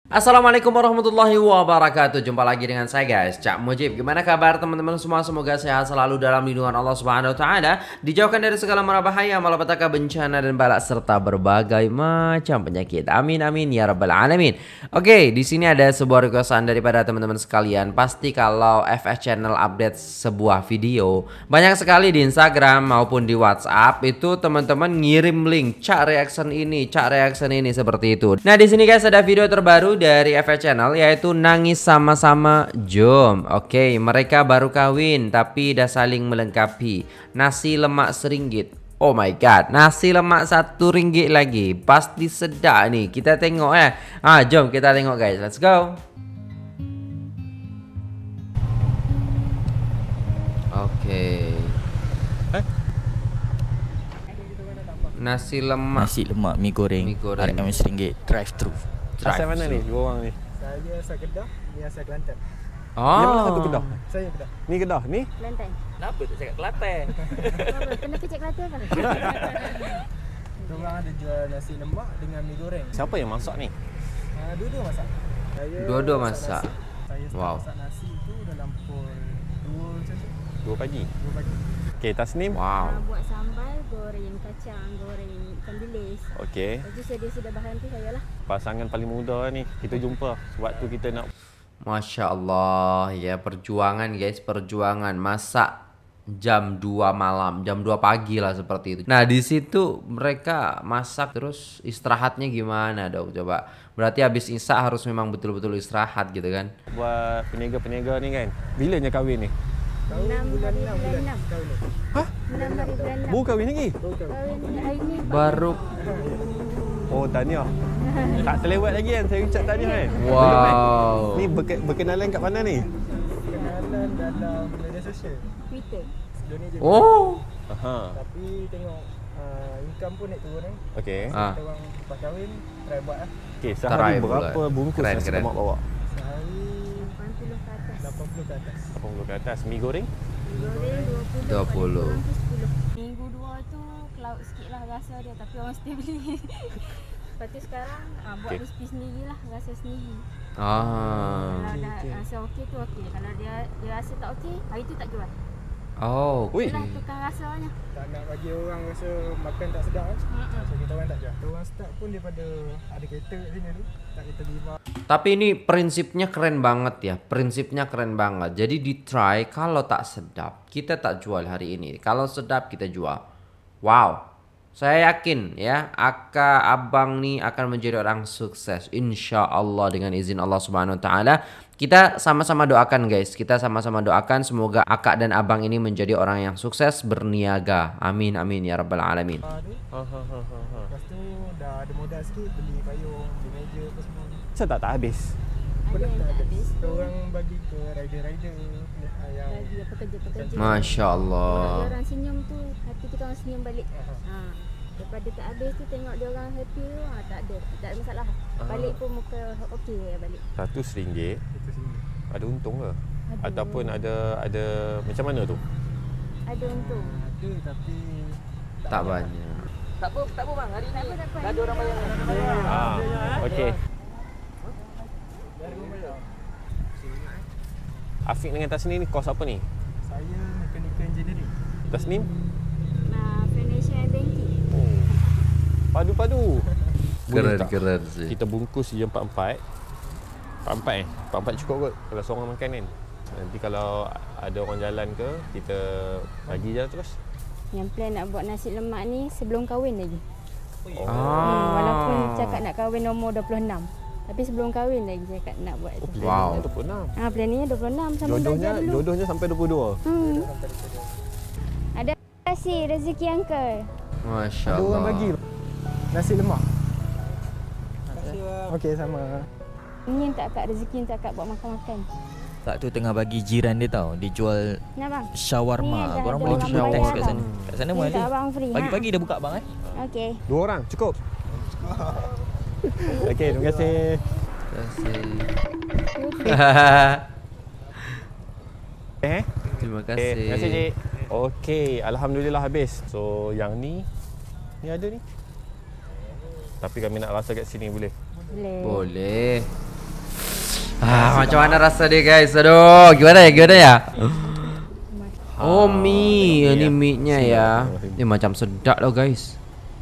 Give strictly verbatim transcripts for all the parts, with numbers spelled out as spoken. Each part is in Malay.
Assalamualaikum warahmatullahi wabarakatuh. Jumpa lagi dengan saya guys, Cak Mujib. Gimana kabar teman-teman semua? Semoga sehat selalu dalam lindungan Allah Subhanahu wa taala, dijauhkan dari segala mara bahaya, malapetaka, bencana dan balak serta berbagai macam penyakit. Amin amin ya rabbal alamin. Oke, di sini ada sebuah requestan daripada teman-teman sekalian. Pasti kalau F F Channel update sebuah video, banyak sekali di Instagram maupun di WhatsApp itu teman-teman ngirim link, Cak reaction ini, Cak reaction ini seperti itu. Nah, di sini guys ada video terbaru dari F F Channel, yaitu nangis sama-sama jom. Oke, mereka baru kawin tapi dah saling melengkapi. Nasi lemak seringgit. Oh my god, nasi lemak satu ringgit lagi. Pasti sedap nih. Kita tengok ya. Ah, jom kita tengok guys. Let's go. Oke. Eh? Nasi lemak. Nasi lemak mie goreng. Mie goreng. Harga seringgit. Drive thru. Asal mana ni? Dua orang ni. Saya asal Kedah, ni asal Kelantan. Oh. Ni mana satu Kedah? Saya Kedah. Ni Kedah, ni? Kelantan. Kenapa tak cakap Kelantan? Apa? Kena kecek Kelantan kan? Diorang ada jual nasi lemak dengan mi goreng. Siapa yang masak ni? Uh, dua-dua masak. Saya Dua-dua masak. nasi. Saya start Wow. masak nasi tu dalam pukul dua macam tu. Dua pagi. dua pagi. Okey, Tasnim. Wow. Ah, buat sambal, goreng kacang, goreng ikan bilis. Okey. Lepas tu sedia-sedia bahan tu saya lah. Pasangan paling muda ni. Kita jumpa. Sebab tu kita nak Masya Allah ya, perjuangan guys, perjuangan masak jam dua malam, jam dua pagi lah seperti itu. Nah, di situ mereka masak terus istirahatnya gimana dong coba? Berarti habis isya harus memang betul-betul istirahat gitu kan? buat peniaga-peniaga ni kan. Bilanya kahwin ni? Tahun Enam bulan hari enam bulan bulan enam. tahun ni. Hah? enam hari bulan enam. Baru kahwin lagi? Baru kahwin. Kahwin hari ni. Baru. Oh, tahniah. Tak terlewat lagi kan saya ucap tahniah kan? Wow. Ni berke- berkenalan kat mana ni? Kenalan dalam media sosial. Twitter. Sejauh ni je. Oh. Aha. Tapi tengok uh, income pun naik turun kan. Okey. Ah. Kita orang lepas kahwin, try buat lah. Okey, Try sehari pula. berapa bungkus Keren, nasi keren. lemak bawa? Sehari lapan puluh ke atas. lapan puluh ke atas. lapan puluh ke atas. Mi goreng? Goreng dua puluh. dua puluh. Paling kurang tu sepuluh. Minggu dua tu cloud sikit lah rasa dia. Tapi orang mesti beli. Lepas tu sekarang ah, buat Okey. resipi sendiri lah. Rasa sendiri. Ah. Kalau dah rasa okey tu okey. Kalau dia dia rasa tak okey, hari tu tak jual. Oh. Ui. Itulah tukar rasanya. Tak nak bagi orang rasa makan tak sedap kan. Mm-mm. So kita orang tak jual. Kita orang start pun daripada ada kereta kat sini tu. Tak kita lima. Tapi ini prinsipnya keren banget ya. Prinsipnya keren banget. Jadi di try, kalau tak sedap kita tak jual hari ini. Kalau sedap kita jual. Wow. Saya yakin ya, Aka Abang nih akan menjadi orang sukses insya Allah dengan izin Allah Subhanahu Wa Taala. Kita sama-sama doakan guys, kita sama-sama doakan semoga Aka dan Abang ini menjadi orang yang sukses berniaga. Amin amin ya rabbal alamin. Ah, tu. Ha ha ha ha. ha. Lepas tu dah ada modal sikit beli payung, beli meja apa semua. Saya tak tak habis. Ada Benar yang tak tak habis. habis. Kita orang bagi ke rider-rider ah, yang Bagi yang pekerja-pekerja. Masya Kalau Allah. dia orang senyum tu, hati kita orang senyum balik. Aha. Ha. Daripada tak habis tu tengok dia orang happy tu, ha, tak ada. Tak ada masalah. Balik pun muka okey ya balik. Satu seringgit. itu sini. Ada untung ke? Ada. Ataupun ada ada macam mana tu? Ada untung. Ada tapi Tak banyak. Tak apa, tak apa bang. Hari ni Tak apa, tak apa. dah ada orang bayar. Ah, okey. dari rumah bayar. Afiq dengan Tasnim ni kos apa ni? Saya mechanical engineering. Tasnim? Nah, financial and banking. Oh. Padu-padu. Boleh Keren tak? keren sih. Kita bungkus je empat-empat. Empat-empat eh? Empat-empat cukup kot kalau seorang makan kan. Nanti kalau ada orang jalan ke, kita bagi je terus. Yang plan nak buat nasi lemak ni sebelum kahwin lagi. Oh. Hmm, walaupun cakap nak kahwin umur dua puluh enam. Tapi sebelum kahwin lagi cakap nak buat tu. Wow. dua puluh enam. Ha, plan ni dua puluh enam sama Jodohnya, belajar dulu. jodohnya sampai dua puluh dua. Hmm. Ada kasih rezeki uncle. Masya Ada orang Allah. bagi nasi lemak. Okey sama. Ini yang tak akak rezeki yang tak akak buat makan-makan. Tak tu tengah bagi jiran dia tau. Dia jual Nak bang? Ni shawarma. dah Korang ada boleh orang pergi test bayar kat tau. sana. Kat sana pun Ni ada. tak abang free. Pagi-pagi dah buka bang eh. Ha? Okey. Dua orang cukup. Okey, terima kasih. Terima kasih. Eh? Terima Okay, terima kasih, kasih. Cik. Okey, alhamdulillah habis. So, yang ni ni ada ni. Tapi kami nak rasa kat sini boleh. Boleh. Boleh. Ah, macam mana rasa dia guys? Aduh, gimana ya? Gimana ya? Oh, mie. Ini mie-nya ya. Ini macam sedap loh guys.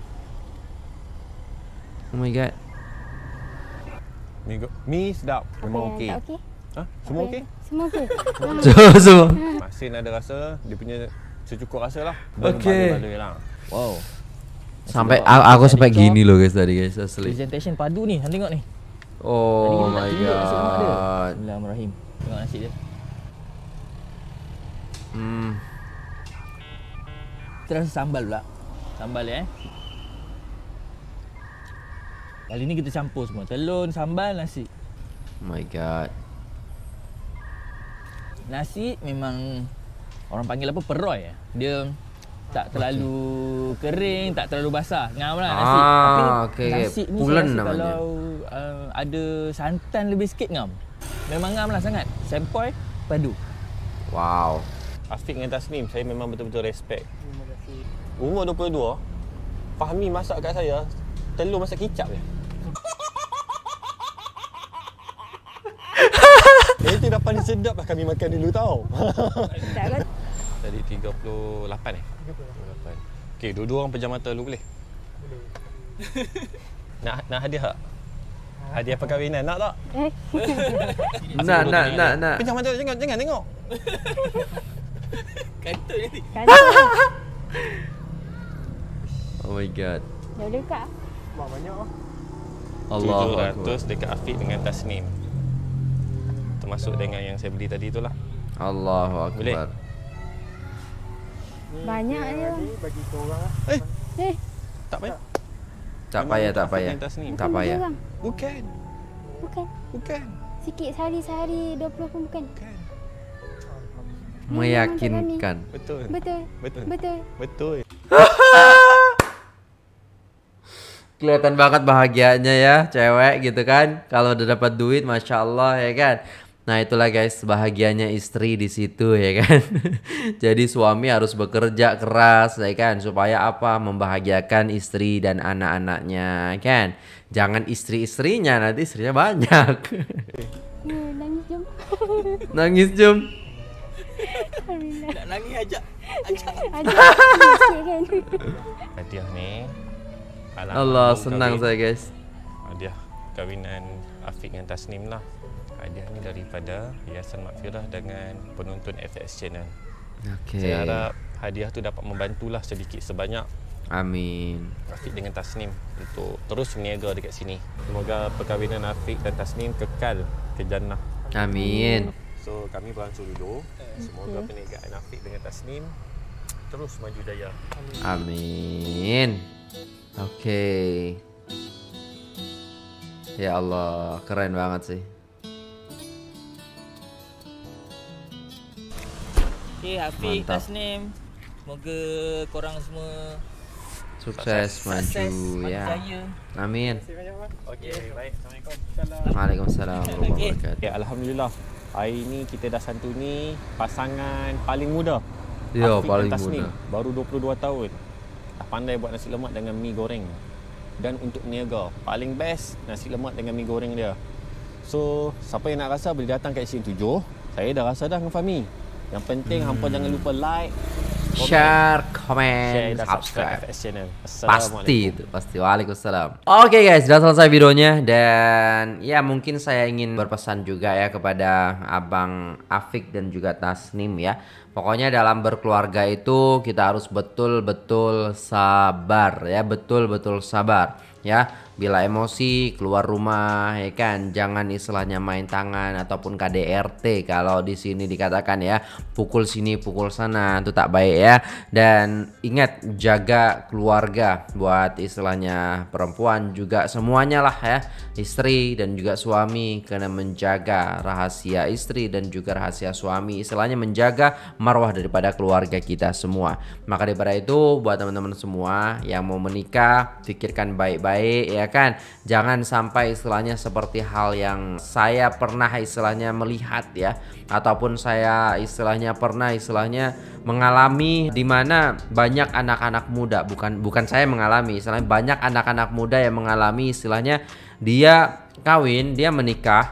Oh my god. Mi, mi sedap. Memang okey. Tak okey? Ha? Semua okey? Semua okey. Semua. Masin ada rasa, dia punya secukup rasa lah. Okey. Berbaloi-baloi lah. Wow. Sampai aku, aku sampai gini loh guys tadi guys asli. Presentation padu ni, hang tengok ni. Oh my Tadi kita nak tunjuk nasi lemak dia. god. Bismillahirrahmanirrahim. Tengok nasi dia. Hmm. Kita rasa sambal pula. Sambal dia eh. Kali ni kita campur semua. Telur, sambal, nasi. Oh my god. Nasi memang orang panggil apa? Peroy. Dia tak terlalu kering, tak terlalu basah. Ngam lah nasi. Ah, Tapi okey, okey. nasi ni Pulen saya rasa namanya. kalau uh, ada santan lebih sikit ngam. Memang ngam lah sangat. Sempoi, padu. Wow. Afiq dengan Tasnim, saya memang betul-betul respect. Umur dua puluh dua, Fahmi masak kat saya, telur masak kicap je. Itu dah paling sedap lah kami makan dulu tau. Tak kan? Tadi tiga puluh lapan eh? tiga puluh lapan. Okey, dua-dua orang pejam mata dulu boleh? Boleh. Nak nak hadiah tak? Hadiah perkahwinan nak tak? Eh, Nak nak nak nak. Pejam mata jangan jangan tengok. kan? Oh my god. Dah boleh buka? Mak banyak lah. Allahu tujuh akbar. ratus dekat Afiq dengan Tasnim. Termasuk dengan yang saya beli tadi itulah. Allahu Boleh? akbar. Ni Banyak dia je. ni bagi korang lah. Eh, Eh, tak payah. Tak Memang payah, tak Afiq payah. dengan Tasnim. Tak payah. Orang. Bukan. Bukan. Bukan. Sikit sehari-sehari dua puluh pun bukan. Bukan. Meyakinkan. Betul. Betul. Betul. Betul. Betul. Kelihatan banget bahagianya ya cewek gitu kan. Kalau udah dapat duit Masya Allah ya kan. Nah itulah guys bahagianya istri di situ ya kan. Jadi suami harus bekerja keras ya kan. Supaya apa? Membahagiakan istri dan anak-anaknya kan. Jangan istri-istrinya, nanti istrinya banyak. Ya, nangis jom. Nangis jom. Alhamdulillah. Nak nangis ajak. Ajak. Ada sikit kan. Hadiah ni. alam Allah abang senang kahwin. saya guys. Hadiah kahwinan Afiq dengan Tasnim lah. Hadiah ni daripada Yayasan Makfirah dengan penonton F X Channel. Oke. Saya harap hadiah tu dapat membantulah sedikit sebanyak Amin. Afiq dengan Tasnim untuk terus berniaga dekat sini. Semoga perkahwinan Afiq dan Tasnim kekal ke jannah. Amin. So kami beransur dulu. Semoga perniagaan Afiq dengan Tasnim terus maju jaya. Amin. Oke. Ya Allah, keren banget sih. Okey, Afiq, Mantap. Tasnim. Semoga korang semua Sukses maju sukses, ya. jaya. Amin. Terima kasih banyak. Okey, baik. Assalamualaikum. Waalaikumsalam warahmatullahi wabarakatuh. Ya, alhamdulillah. Hari ini kita dah santuni pasangan paling muda. Ya, Afiq paling dan Tasnim. muda. Baru dua puluh dua tahun. Dah pandai buat nasi lemak dengan mi goreng. Dan untuk niaga, paling best nasi lemak dengan mi goreng dia. So, siapa yang nak rasa boleh datang kat sini tujuh. Saya dah rasa dah dengan Fahmi. Yang penting hmm. hampa jangan lupa like, Share, share comment, dan subscribe subscribe. F S Channel. Pasti itu, pasti. Waalaikumsalam. Oke guys, sudah selesai videonya dan ya mungkin saya ingin berpesan juga ya kepada Abang Afiq dan juga Tasnim ya. Pokoknya dalam berkeluarga itu kita harus betul-betul sabar ya, betul-betul sabar ya. Bila emosi keluar rumah ya kan, jangan istilahnya main tangan ataupun K D R T kalau di sini dikatakan ya, pukul sini pukul sana itu tak baik ya. Dan ingat jaga keluarga buat istilahnya perempuan juga semuanya lah ya, istri dan juga suami, karena menjaga rahasia istri dan juga rahasia suami, istilahnya menjaga marwah daripada keluarga kita semua. Maka daripada itu buat teman-teman semua yang mau menikah, pikirkan baik-baik ya kan, jangan sampai istilahnya seperti hal yang saya pernah istilahnya melihat ya, ataupun saya istilahnya pernah istilahnya mengalami, di mana banyak anak-anak muda, bukan bukan saya mengalami, istilahnya banyak anak-anak muda yang mengalami istilahnya dia kawin, dia menikah,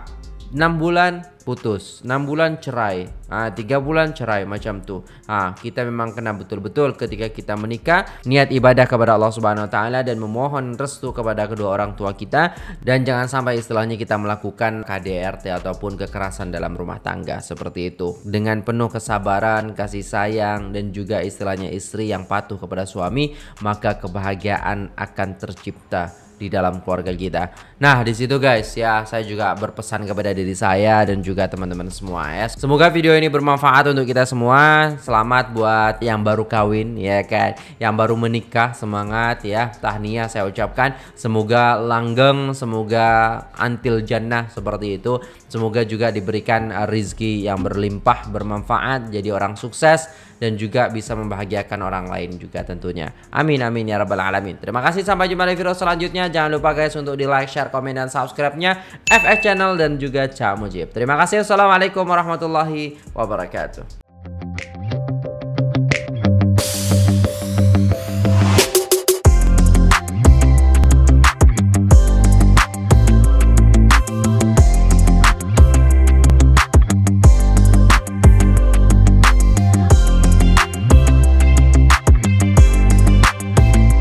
enam bulan putus, enam bulan cerai, ah, tiga bulan cerai, macam tuh. Ah, kita memang kena betul-betul ketika kita menikah niat ibadah kepada Allah Subhanahu Wa Taala dan memohon restu kepada kedua orang tua kita, dan jangan sampai istilahnya kita melakukan K D R T ataupun kekerasan dalam rumah tangga seperti itu. Dengan penuh kesabaran, kasih sayang, dan juga istilahnya istri yang patuh kepada suami, maka kebahagiaan akan tercipta di dalam keluarga kita. Nah, di situ guys ya, saya juga berpesan kepada diri saya dan juga teman-teman semua ya. Semoga video ini bermanfaat untuk kita semua. Selamat buat yang baru kawin ya kan, yang baru menikah, semangat ya. Tahniah saya ucapkan. Semoga langgeng, semoga antil jannah seperti itu. Semoga juga diberikan rizki yang berlimpah, bermanfaat, jadi orang sukses dan juga bisa membahagiakan orang lain juga tentunya. Amin amin ya rabbal alamin. Terima kasih, sampai jumpa di video selanjutnya. Jangan lupa guys untuk di like, share, komen, dan subscribe-nya F X Channel dan juga Cak Mujib. Terima kasih. Assalamualaikum warahmatullahi wabarakatuh.